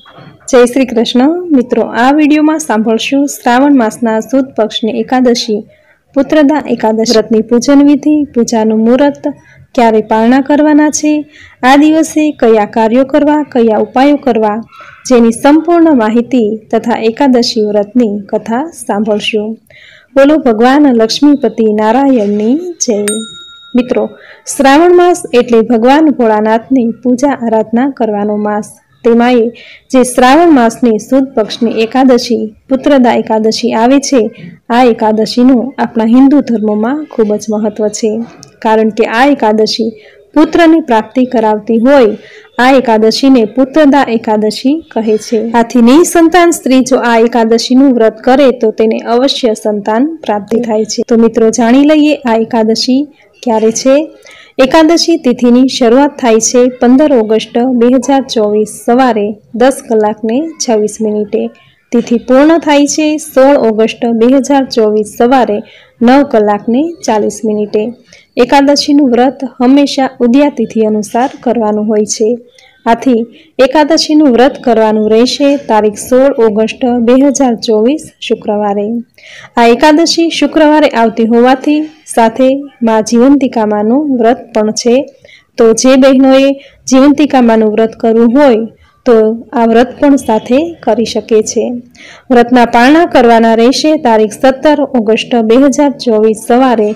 जय श्री कृष्ण। मित्रों, आ विडियो में सांभळशुं श्रावण मासना सुद पक्षनी एकादशी पुत्रदा एकादशी व्रतनी पूजन विधि, पूजानुं मुहूर्त, क्यारे पालना करवाना छे, आ दिवसे कया कार्यो करवा, कया उपायो करवा, जेनी संपूर्ण माहिती तथा एकादशी व्रतनी कथा सांभळशुं। बोलो भगवान लक्ष्मीपति नारायणनी जय। मित्रों, श्रावण मास एटले भगवान भोळानाथनी पूजा आराधना करवानो मास। तेमांय जे श्रावण मासनी सुद पक्षनी एकादशी पुत्रदा एकादशी आवे छे, आ एकादशीनुं आपणा हिंदू धर्ममां खूब ज महत्व छे। कारण के आ एकादशी पुत्रनी प्राप्ति करावती होय, आ एकादशीने पुत्रदा एकादशी कहे छे। आथी निसंतान स्त्री जो आ एकादशीनुं व्रत करे तो तेने अवश्य संतान प्राप्ति थाय छे। तो मित्रों, जाणी लईए आ एकादशी क्यारे छे। एकादशी तिथिनी शरूआत थाय छे 15 ऑगस्ट 2024 सवारे 10:26 तिथि पूर्ण थाय छे 16 ऑगस्ट 2024 सवारे 9:40 एकादशीनुं व्रत हमेशा उदया तिथि अनुसार करवानुं होय छे। आथी एकादशीनुं व्रत करवानुं रहेशे तारीख 16 ऑगस्ट 2024 शुक्रवारे। आ एकादशी शुक्रवारे आवती होवाथी साथे मां जीवंतिका मानुं व्रत पण छे। तो जे बहनोए जीवंतिका मानुं व्रत करवुं होय तो आ व्रत पण साथे करी शके छे। व्रतना पालना करवाना रहेशे तारीख 17 ऑगस्ट 2024 सवारे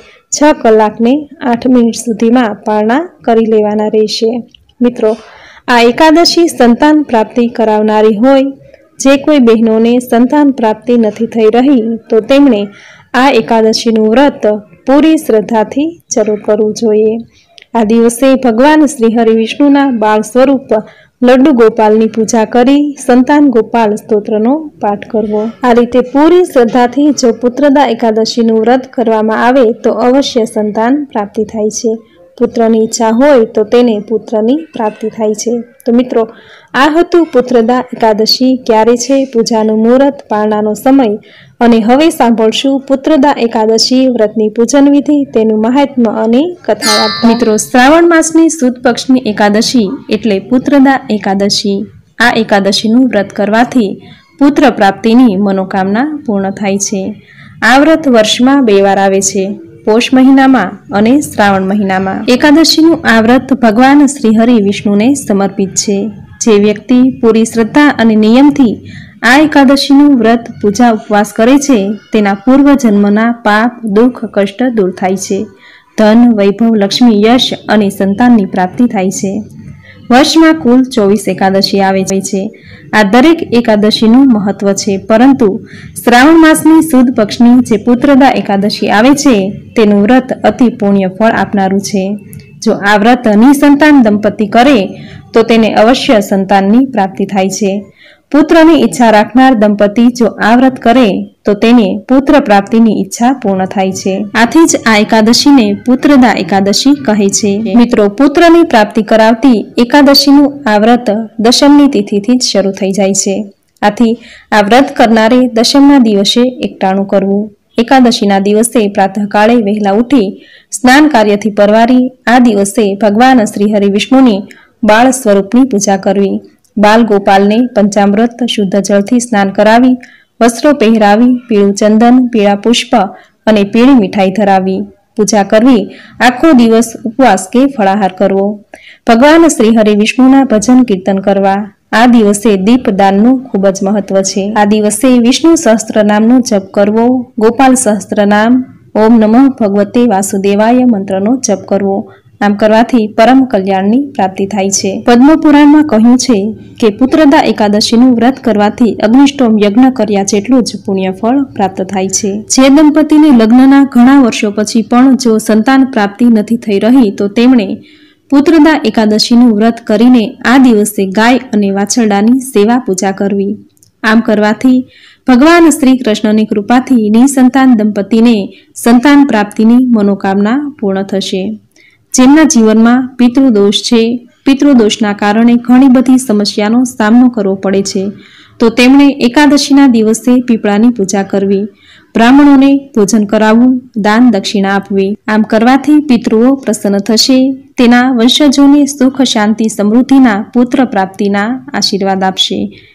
6:08 सुधीमां पालना करी लेवाना रहेशे। मित्रों, आ एकादशी संतान प्राप्ति करावनारी होय। जे कोई बहनोने संतान प्राप्ति नथी थई रही तो तेमणे आ एकादशीनुं व्रत पूरी श्रद्धाथी जरूर करवुं जोईए। आ दिवसे भगवान श्री हरि विष्णुना बाळ स्वरूप लड्डू गोपालनी पूजा करी संतान गोपाल स्तोत्रनो पाठ करवो। आ रीते पूरी श्रद्धाथी जो पुत्रदा एकादशीनुं व्रत करवामां आवे तो अवश्य संतान प्राप्ति थाय छे। पुत्रनी इच्छा होय तो तेने पुत्रनी प्राप्ति थाय छे। तो मित्रों, आ हतुं पुत्रदा एकादशी क्यारे छे, पूजानुं मुहूर्त, पालनानो समय अने हवे सांभळशुं पुत्रदा एकादशी व्रतनी पूजन विधि, तेनुं महात्म्य अने कथा। मित्रों, श्रावण मासनी सुद पक्षनी एकादशी एटले पुत्रदा एकादशी। आ एकादशीनुं व्रत करवाथी पुत्र प्राप्तिनी मनोकामना पूर्ण थाय छे। आ व्रत वर्षमां 2 वार आवे छे, पोष महीनामां अने श्रावण महीनामां। एकादशीनुं आ व्रत भगवान श्री हरि विष्णुने समर्पित छे। जे व्यक्ति पूरी श्रद्धा अने नियमथी आ एकादशीनुं व्रत पूजा उपवास करे छे तेना पूर्व जन्मना पाप दुख कष्ट दूर थाय छे। धन वैभव लक्ष्मी यश अने संताननी प्राप्ति थाय छे। वर्षमां कुल 24 एकादशी आवे छे। आ दरेक एकादशीनुं महत्व छे, परंतु श्रावण मासनी सुद पक्षनी जे पुत्रदा एकादशी आवे छे तेनुं व्रत अति पुण्य फळ आपनारुं छे। जो आ व्रत निसंतान दंपती करे तो तेने अवश्य संताननी प्राप्ति थाय छे। पुत्रनी इच्छा राखनार दंपती जो आ व्रत करे तो तेने पुत्र प्राप्तिनी इच्छा पूर्ण थाय छे। आथी ज आ एकादशीने पुत्रदा एकादशी कहे छे। मित्रों, पुत्रनी प्राप्ति करावती एकादशीनुं आ व्रत दशमनी तिथिथी ज शरू थई जाय छे। आथी आ व्रत करनारे दशमना दिवसे एकटाणुं करवुं। एकादशीना दिवसे प्रातःकाळे वहेला उठी स्नान कार्यथी परवारी आ दिवसे भगवान श्री हरि विष्णुनी बाळ स्वरूपनी पूजा करवी। बाल गोपालने पंचामृत शुद्ध जलथी स्नान करावी, वस्त्रों पहेरावी, पीळुं चंदन, पीळा पुष्प अने पीળી મીઠાઈ धरावी, पूजा करवी। आखो दिवस उपवास के फळाहार करवो। भगवान श्री हरि विष्णुना भजन कीर्तन करवा। आ दिवसे दीपदाननुं खूब ज महत्व छे। आ दिवसे विष्णु सहस्त्रनामनो जप करवो। गोपाल सहस्त्रनाम, ओम नमः भगवते वासुदेवाय मंत्रनो जप करवो। आम करवाथी परम कल्याणनी प्राप्ति थाय छे। पद्मपुराणमां कह्युं छे के पुत्रदा एकादशीनुं व्रत करवाथी अग्निष्टोम यज्ञ कर्या जेटલું જ પુણ્યફળ પ્રાપ્ત થાય છે। જે દંપતીને લગ્નના ઘણા વર્ષો પછી પણ જો સંતાન પ્રાપ્તિ નથી થઈ રહી તો તેમણે પુત્રદા એકાદશીનું વ્રત કરીને આ દિવસે ગાય અને વાછરડાની સેવા પૂજા કરવી। આમ કરવાથી ભગવાન શ્રી કૃષ્ણની કૃપાથી નિસંતાન દંપતીને સંતાન પ્રાપ્તિની મનોકામના પૂર્ણ થશે। જેમના જીવનમાં પિતૃદોષ છે, પિતૃદોષના કારણે ઘણી બધી સમસ્યાનો સામનો કરવો પડે છે તો તેમણે એકાદશીના દિવસે પીપળાની પૂજા કરવી, બ્રાહ્મણોને ભોજન કરાવવું, દાન દક્ષિણા આપવી। આમ કરવાથી પિતૃઓ પ્રસન્ન થશે, તેના વંશજોને સુખ શાંતિ સમૃદ્ધિના પુત્ર પ્રાપ્તિના આશીર્વાદ આપશે।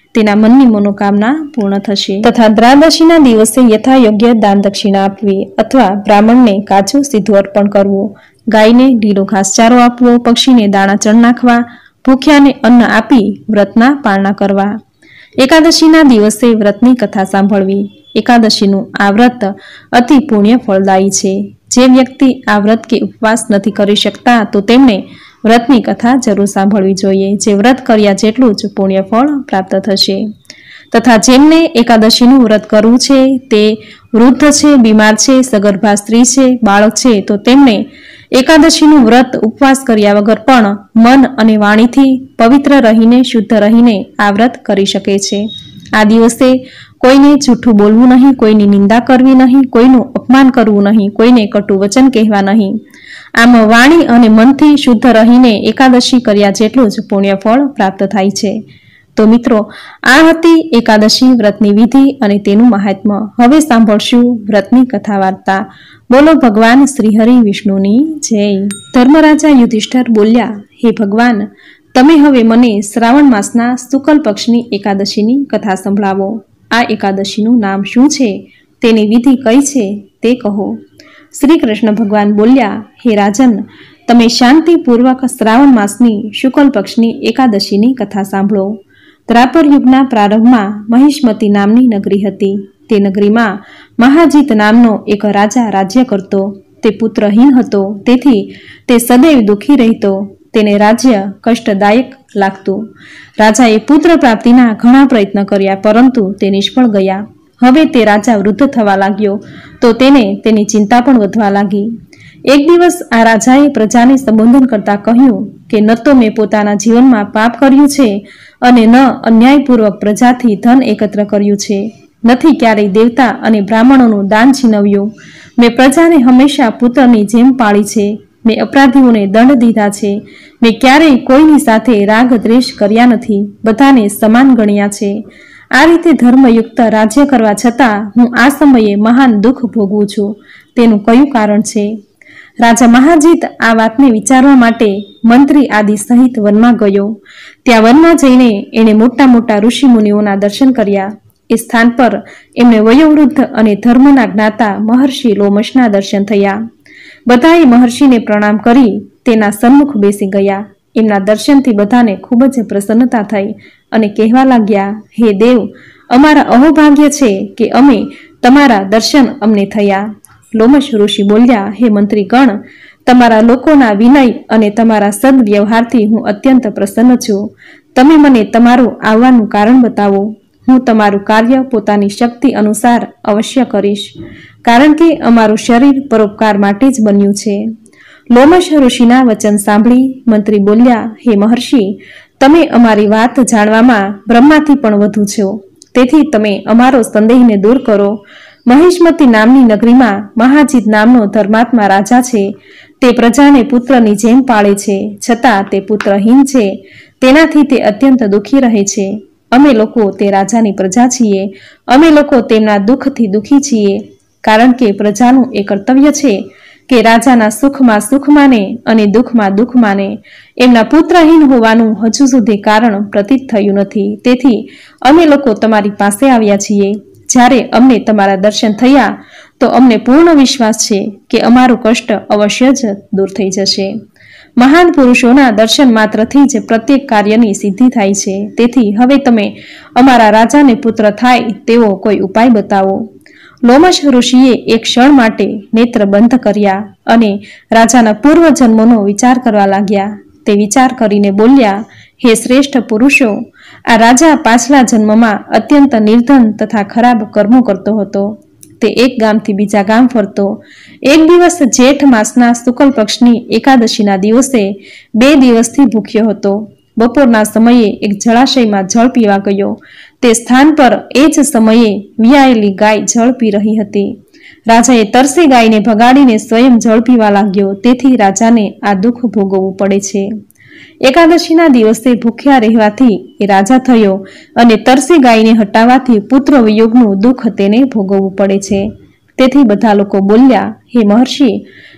તેના મનની મનોકામના પૂર્ણ થશે. તથા દ્વાદશીના દિવસે યથાયોગ્ય દાન દક્ષિણા આપવી અથવા બ્રાહ્મણને કાચું સીધું અર્પણ કરવું, ગાયને લીલો ઘાસચારો આપવો, પક્ષીને દાણા ચણ નાખવા, ભૂખ્યાને અન્ન આપી વ્રતના પાળના કરવા. એકાદશીના દિવસે વ્રતની કથા સાંભળવી. એકાદશીનું આ વ્રત અતિ પુણ્ય ફળદાયી છે. જે વ્યક્તિ આ વ્રત કે ઉપવાસ નથી કરી શકતા તો તેમણે વ્રતની કથા જરૂર સાંભળવી જોઈએ. જે વ્રત કર્યા જેટલું જ પુણ્ય ફળ પ્રાપ્ત થશે. તથા જેમને એકાદશીનું વ્રત કરવું છે, તે વૃદ્ધ છે, બીમાર છે, સગર્ભા સ્ત્રી છે, બાળક છે, તો તેમણે એકાદશીનું વ્રત ઉપવાસ કર્યા વગર પણ મન અને વાણીથી પવિત્ર રહીને, શુદ્ધ રહીને આ વ્રત કરી શકે છે. આ દિવસે કોઈને જૂઠું બોલવું નહીં, કોઈની નિંદા કરવી નહીં, કોઈનું અપમાન કરવું નહીં, કોઈને કટુ વચન કહેવા નહીં. આમ વાણી અને મનથી શુદ્ધ રહીને એકાદશી કર્યા જેટલું જ પુણ્ય ફળ પ્રાપ્ત થાય છે. તો મિત્રો, આ હતી એકાદશી વ્રતની વિધિ અને તેનું મહાત્મ્ય. હવે સાંભળશું વ્રતની કથા વાર્તા. બોલો ભગવાન શ્રી હરિ વિષ્ણુની જય. ધર્મરાજા યુધિષ્ઠર બોલ્યા, હે ભગવાન, તમે હવે મને શ્રાવણ માસના શુક્લ પક્ષની એકાદશીની કથા સંભળાવો. આ એકાદશીનું નામ શું છે, તેની વિધિ કઈ છે તે કહો. શ્રી કૃષ્ણ ભગવાન બોલ્યા, હે રાજન, તમે શાંતિપૂર્વક શ્રાવણ માસની શુક્લ પક્ષની એકાદશીની કથા સાંભળો. દ્વાપર યુગના પ્રારંભમાં મહિષ્મતી નામની નગરી હતી. તે નગરીમાં મહાજીત નામનો એક રાજા રાજ્ય કરતો. તે પુત્રહીન હતો, તેથી તે સદૈવ દુઃખી રહેતો. તેને રાજ્ય કષ્ટદાયક લાગતું. રાજાએ પુત્ર પ્રાપ્તિના ઘણા પ્રયત્ન કર્યા, પરંતુ તે નિષ્ફળ ગયા. હવે તે રાજા વૃદ્ધ થવા લાગ્યો, તો તેને તેની ચિંતા પણ વધવા લાગી. એક દિવસ આ રાજાએ પ્રજાને સંબોધન કરતા કહ્યું કે ન તો મેં પોતાના જીવનમાં પાપ કર્યું છે અને ન અન્યાયપૂર્વક પ્રજાથી ધન એકત્ર કર્યું છે. નથી ક્યારેય દેવતા અને બ્રાહ્મણોનું દાન છીનવ્યું. મેં પ્રજાને હંમેશા પુત્રની જેમ પાળી છે. મેં અપરાધીઓને દંડ દીધા છે. મેં ક્યારેય કોઈની સાથે રાગ દ્વેષ કર્યા નથી. બધાને સમાન ગણ્યા છે. આ રીતે ધર્મયુક્ત રાજ્ય કરવા છતાં હું આ સમયે મહાન દુઃખ ભોગવું છું. તેનું કયું કારણ છે? રાજા મહાજીત આ વાતને વિચારવા માટે મંત્રી આદિ સહિત વનમાં ગયો. ત્યાં વનમાં જઈને એણે મોટા મોટા ઋષિ મુનિઓના દર્શન કર્યા. એ સ્થાન પર એમને વયોવૃદ્ધ અને ધર્મના જ્ઞાતા મહર્ષિ લોમશના દર્શન થયા. બધાએ મહર્ષિને પ્રણામ કરી તેના સન્મુખ બેસી ગયા. એમના દર્શનથી બધાને ખૂબ જ પ્રસન્નતા થઈ અને કહેવા લાગ્યા, હે દેવ, અમારા અહોભાગ્ય છે કે અમે તમારા દર્શન અમને થયા. લોમશ ઋષિ બોલ્યા, હે મંત્રીગણ, તમારા લોકોના વિનય અને તમારા સદવ્યવહારથી હું અત્યંત પ્રસન્ન છું. તમે મને તમારું આવવાનું કારણ બતાવો. હું તમારું કાર્ય પોતાની શક્તિ અનુસાર અવશ્ય કરીશ, કારણ કે અમારું શરીર પરોપકાર માટે જ બન્યું છે. લોમશ ઋષિના વચન સાંભળી મંત્રી બોલ્યા, હે મહર્ષિ, તમે અમારી વાત જાણવામાં બ્રહ્માથી પણ વધુ છો. તેથી તમે અમારો સંદેહને દૂર કરો. મહિષ્મતી નામની નગરીમાં મહાજીત નામનો ધર્માત્મા રાજા છે. તે પ્રજાને પુત્રની જેમ પાળે છે, છતાં તે પુત્રહીન છે. તેનાથી તે અત્યંત દુઃખી રહે છે. અમે લોકો તે રાજાની પ્રજા છીએ. અમે લોકો તેમના દુઃખથી દુઃખી છીએ, કારણ કે પ્રજાનું એ કર્તવ્ય છે કે રાજાના સુખમાં સુખ માને અને દુઃખમાં દુઃખ માને. એમના પુત્રહીન હોવાનું હજુ સુધી કારણ પ્રતીત થયું નથી. તેથી અમે લોકો તમારી પાસે આવ્યા છીએ. જ્યારે અમને તમારા દર્શન થયા તો અમને પૂર્ણ વિશ્વાસ છે કે અમારું કષ્ટ અવશ્ય જ દૂર થઈ જશે. મહાન પુરુષોના દર્શન માત્રથી જ પ્રત્યેક કાર્યની સિદ્ધિ થાય છે. તેથી હવે તમે અમારા રાજાને પુત્ર થાય તેવો કોઈ ઉપાય બતાવો. લોમશ ઋષિએ એક ક્ષણ માટે નેત્ર બંધ કર્યા અને રાજાના પૂર્વ જન્મોનો વિચાર કરવા લાગ્યા. તે વિચાર કરીને બોલ્યા, હે શ્રેષ્ઠ પુરુષો, આ રાજા પાછલા જન્મમાં અત્યંત નિર્ધન તથા ખરાબ કર્મો કરતો હતો. તે એક ગામથી બીજા ગામ ફરતો. એક દિવસ જેઠ માસના શુક્લ પક્ષની એકાદશીના દિવસે 2 દિવસથી ભૂખ્યો હતો. બપોરના સમયે એક જળાશયમાં જળ પીવા ગયો. તે સ્થાન પર એ જ સમયે વિયાયેલી ગાય જળ પી રહી હતી. રાજાએ તરસી ગાયને ભગાડીને સ્વયં જળ પીવા લાગ્યો. તેથી રાજાને આ દુઃખ ભોગવવું પડે છે. એકાદશીના દિવસે ભૂખ્યા રહેવાથી એ રાજા થયો અને તરસી ગાયને હટાવવાથી પુત્ર વિયોગનું દુઃખ તેને ભોગવવું પડે છે. તેથી બધા લોકો બોલ્યા, હે મહર્ષિ,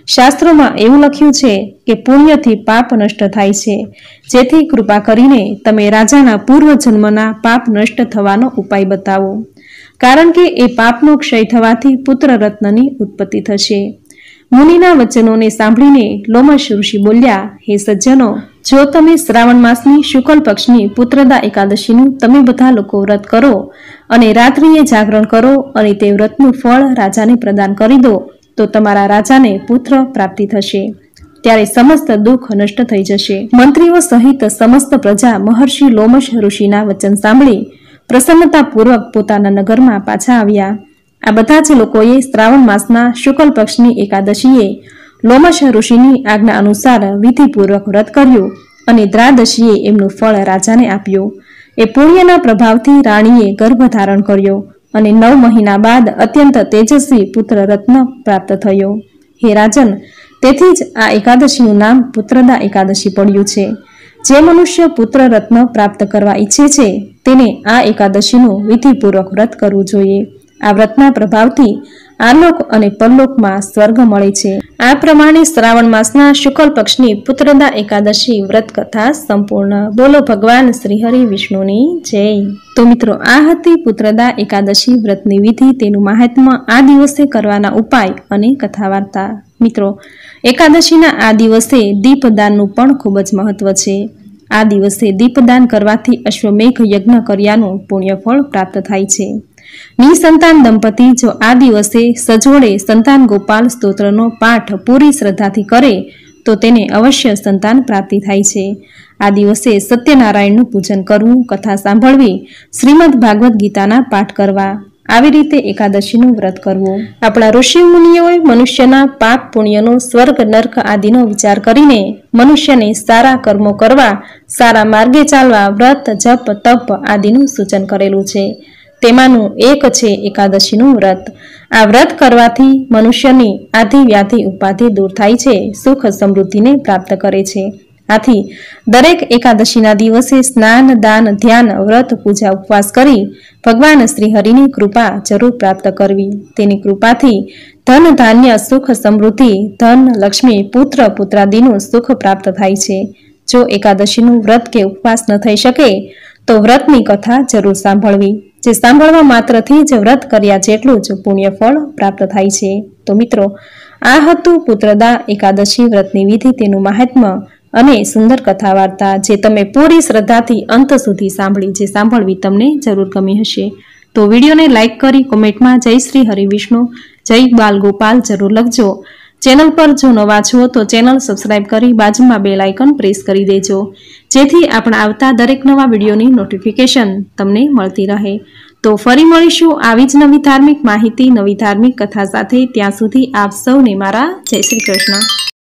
શાસ્ત્રોમાં એવું લખ્યું છે કે પુણ્યથી પાપ નષ્ટ થાય છે, જેથી કૃપા કરીને તમે રાજાના પૂર્વજન્મના પાપ નષ્ટ થવાનો ઉપાય બતાવો, કારણ કે એ પાપનો ક્ષય થવાથી પુત્ર રત્નની ઉત્પત્તિ થશે. મુનિના વચનોને સાંભળીને લોમશ ઋષિ બોલ્યા, હે સજ્જનો, જો તમે શ્રાવણ માસની શુક્લ પક્ષની પુત્રદા એકાદશીનું તમે બધા લોકો વ્રત કરો અને રાત્રિએ જાગરણ કરો અને તે વ્રતનું ફળ રાજાને પ્રદાન કરી દો, તો તમારા રાજાને પુત્ર પ્રાપ્તિ થશે. ત્યારે સમસ્ત દુઃખ નષ્ટ થઈ જશે. મંત્રીઓ સહિત સમસ્ત પ્રજા મહર્ષિ લોમશ ઋષિના વચન સાંભળી પ્રસન્નતાપૂર્વક પોતાના નગરમાં પાછા આવ્યા. આ બધા જ લોકોએ શ્રાવણ માસના શુક્લ પક્ષની એકાદશીએ લોમશ ઋષિની આજ્ઞા અનુસાર વિધિપૂર્વક વ્રત કર્યું અને દ્રાદશીએ એમનું ફળ રાજાને આપ્યું. એ પુણ્યના પ્રભાવથી રાણીએ ગર્ભ ધારણ કર્યો અને 9 મહિના બાદ અત્યંત તેજસ્વી પુત્ર રત્ન પ્રાપ્ત થયો. હે રાજન, તેથી જ આ એકાદશીનું નામ પુત્રદા એકાદશી પડ્યું છે. જે મનુષ્ય પુત્ર રત્ન પ્રાપ્ત કરવા ઈચ્છે છે તેને આ એકાદશીનું વિધિપૂર્વક વ્રત કરવું જોઈએ. આ વ્રતના પ્રભાવથી આલોક અને પરલોકમાં સ્વર્ગ મળે છે. આ પ્રમાણે શ્રાવણ માસના શુક્લ પક્ષની પુત્રદા એકાદશી વ્રત કથા સંપૂર્ણ. બોલો ભગવાન શ્રી હરિ વિષ્ણુની જય. તો મિત્રો, આ હતી પુત્રદા એકાદશી વ્રતની વિધિ, તેનું મહાત્મ્ય, આ દિવસે કરવાના ઉપાય અને કથા વાર્તા. મિત્રો, એકાદશીના આ દિવસે દીપદાનનું પણ ખૂબ જ મહત્વ છે. આ દિવસે દીપદાન કરવાથી અશ્વમેઘ યજ્ઞ કર્યાનું પુણ્યફળ પ્રાપ્ત થાય છે. નિસંતાન દંપતી જો આ દિવસે સજોડે સંતાન ગોપાલ સ્તોત્રનો પાઠ પૂરી શ્રદ્ધાથી કરે તો તેને અવશ્ય સંતાન પ્રાપ્તિ થાય છે. આ દિવસે સત્યનારાયણનું પૂજન કરવું, કથા સાંભળવી, શ્રીમદ ભાગવત ગીતાના પાઠ કરવા, આવી રીતે એકાદશીનું વ્રત કરવું. આપણા ઋષિ મુનિઓએ મનુષ્યના પાપ પુણ્યનો, સ્વર્ગ નર્ક આદિનો વિચાર કરીને મનુષ્યને સારા કર્મો કરવા, સારા માર્ગે ચાલવા, વ્રત, જપ, તપ આદિનું સૂચન કરેલું છે. તેમાંનું એક છે એકાદશીનું વ્રત. આ વ્રત કરવાથી મનુષ્યની આધિ વ્યાધિ ઉપાધિ દૂર થાય છે, સુખ સમૃદ્ધિને પ્રાપ્ત કરે છે. આથી દરેક એકાદશીના દિવસે સ્નાન, દાન, ધ્યાન, વ્રત, પૂજા, ઉપવાસ કરી ભગવાન શ્રી હરિની કૃપા જરૂર પ્રાપ્ત કરવી. તેની કૃપાથી ધન, ધાન્ય, સુખ, સમૃદ્ધિ, ધન, લક્ષ્મી, પુત્ર, પુત્રાદિનું સુખ પ્રાપ્ત થાય છે. જો એકાદશીનું વ્રત કે ઉપવાસ ન થઈ શકે તો વ્રતની કથા જરૂર સાંભળવી. જે સાંભળવા માત્રથી જ વ્રત કર્યા જેટલું જ પુણ્યફળ પ્રાપ્ત થાય છે. તો મિત્રો, આ હતું પુત્રદા એકાદશી વ્રતની વિધિ, તેનું મહાત્મ્ય અને સુંદર કથા વાર્તા, જે તમે પૂરી શ્રદ્ધાથી અંત સુધી સાંભળી, જે સાંભળવી તમને જરૂર ગમી હશે. તો વિડીયોને લાઇક કરી કોમેન્ટમાં જય શ્રી હરિ વિષ્ણુ, જય બાલ ગોપાલ જરૂર લખજો. ચેનલ પર જો નવા છો તો ચેનલ સબસ્ક્રાઇબ કરી બાજુમાં બેલ આઇકન પ્રેસ કરી દેજો, જેથી આપણા આવતા દરેક નવા વિડીયોની નોટિફિકેશન તમને મળતી રહે. તો ફરી મળીશું આવી જ નવી ધાર્મિક માહિતી, નવી ધાર્મિક કથા સાથે. ત્યાં સુધી આપ સૌને મારા જય શ્રી કૃષ્ણ.